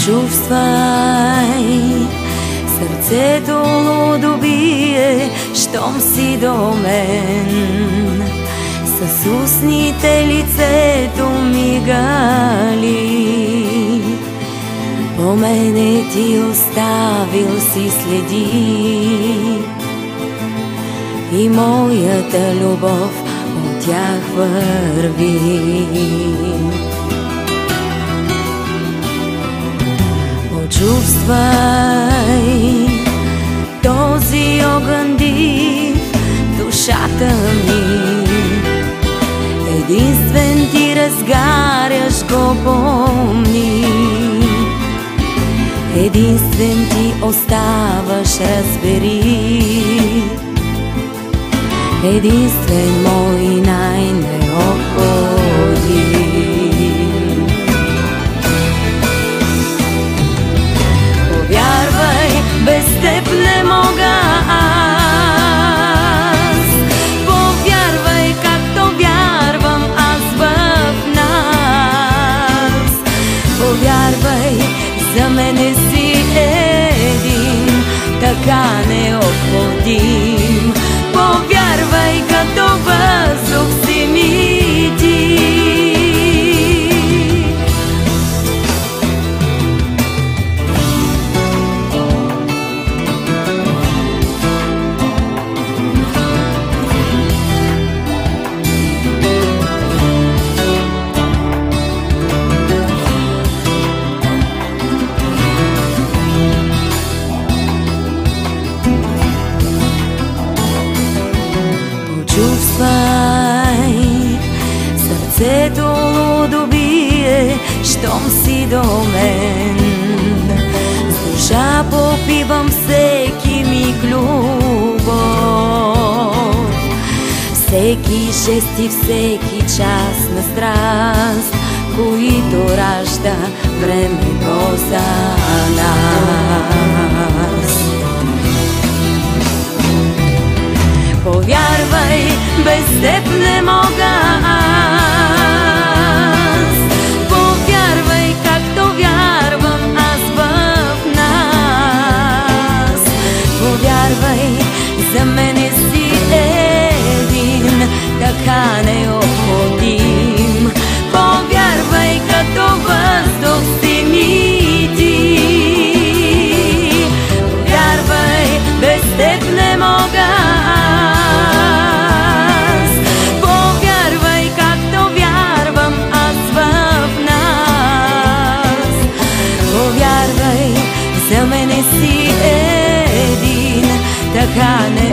Почувствай, сърцето лудо бие, щом си до мен. С устните лицето мигали, по мене ти оставил си следи, и моята любов от тях върви. Почувствай този огън див, душата ми. Единствен ти разгаряш го, помни. Единствен ти оставаш, разбери. Единствен мой най-необходим. Без теб не мога аз. Повярвай, както вярвам аз в нас. Повярвай, за мене си един, така необходим. Повярвай, като въздух си ми ти. Почувствай, сърцето лудо бие, щом си до мен. С душа попивам всеки миг любов, всеки жест и всеки час на страст, които ражда времето за нас. Повярвай, без теб не мога аз. Повярвай, както вярвам аз в нас. Повярвай, за мене си един, така необходим. Повярвай, като въздух си ми ти. Повярвай, без теб не мога. За мене си един, така не